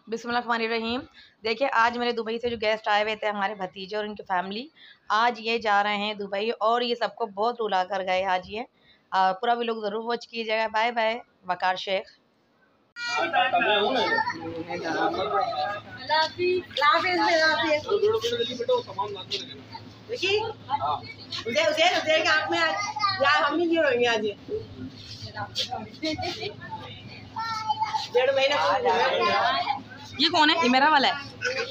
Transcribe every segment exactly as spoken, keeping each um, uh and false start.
बिस्मिल्लाहिर्रहमानिर्रहीम। देखिए, आज मेरे दुबई से जो गेस्ट आए हुए थे, हमारे भतीजे और उनकी फैमिली, आज ये जा रहे हैं दुबई और ये सबको बहुत रुला कर गए आज ये। आ, पूरा भी लोग ज़रूर वॉच कीजिएगा। Bye bye Waqar Shaikh. डेढ़ महीना ये कौन है? ये मेरा वाला है।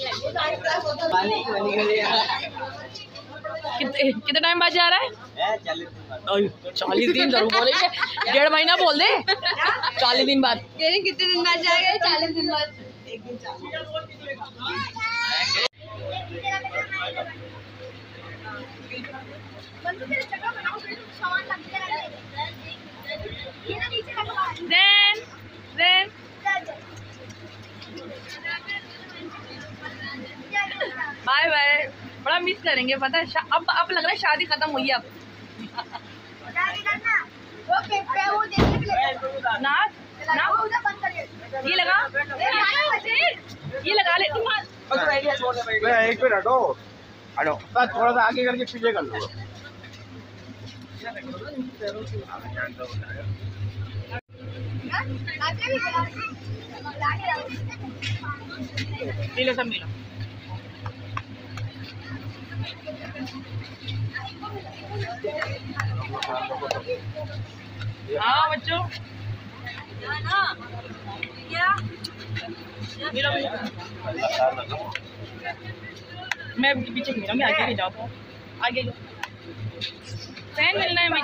कितने टाइम बाद जा रहा है? चालीस दिन जरूर बोलेंगे। डेढ़ महीना बोल दे। चालीस दिन बाद कितने दिन बाद जाएगा? चालीस दिन बाद। एक दिन बाय बाय। बड़ा मिस करेंगे पता है। अब अब लग रहा है शादी खत्म हुई है अब। ना ना ये लगा ये लगा ले। एक मिनट हटो हटो थोड़ा सा आगे करके पीछे कर लो। मिलो सब मिलो। हाँ बच्चों मिलो मिलो। मैं पीछे मिलूंगी, आगे भी जाओ तो आगे जाओ। फैन मिलना है मैं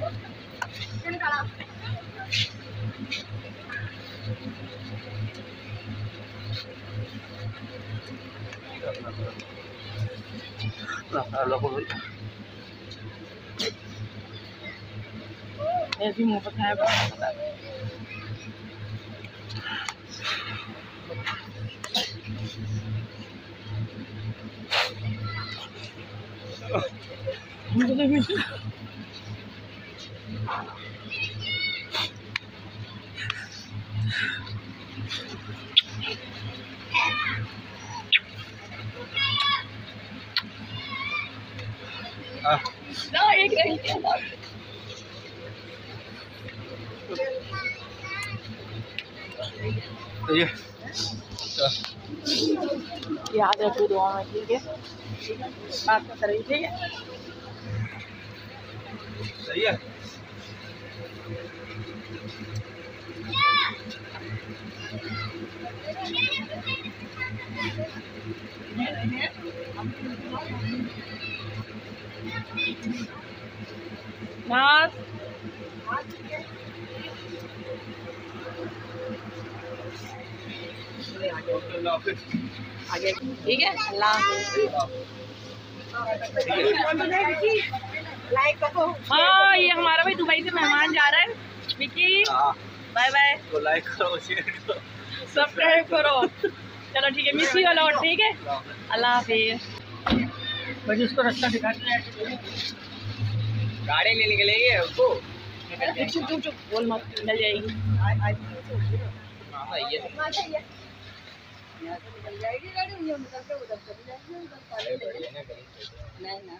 ऐसी मुँह पर खाया। ना एक नहीं ये याद रखो दुआ में, ठीक है? बात कर रही, ठीक है? सही है। नाज आगे ठीक है। अल्लाह लाइक करो। हाँ ये हमारा भाई दुबई से मेहमान जा रहा है विकी। Bye bye. तो लाइक करो, शेयर करो, सब्सक्राइब करो। चलो ठीक है, मिस यू अलॉट, ठीक है? अल्लाह हाफिज़। बस इसको रास्ता दिखाते हैं। गाड़ी नहीं निकलेगी उसको। चुप चुप चुप बोल मत, मिल जाएगी। निकल जाएगी गाड़ी, निकल के उधर चली जाएगी। नहीं ना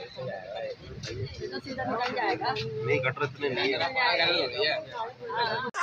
सीधा निकल जाएगा। नहीं कट रहा नहीं है।